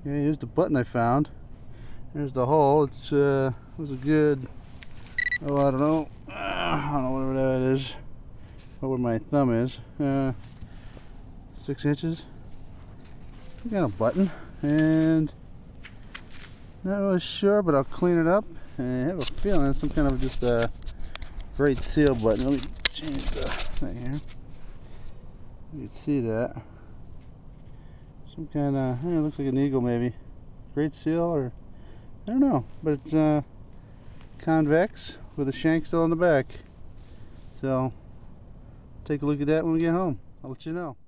Okay, here's the button I found. There's the hole. It's was a good, oh, I don't know, whatever that is, or where my thumb is. 6 inches. We got a button, and not really sure, but I'll clean it up. And I have a feeling it's some kind of just a great seal button. Let me change the thing here. You can see that. Some kind of, it looks like an eagle maybe. Great seal, or I don't know, but it's convex with a shank still on the back. So take a look at that when we get home. I'll let you know.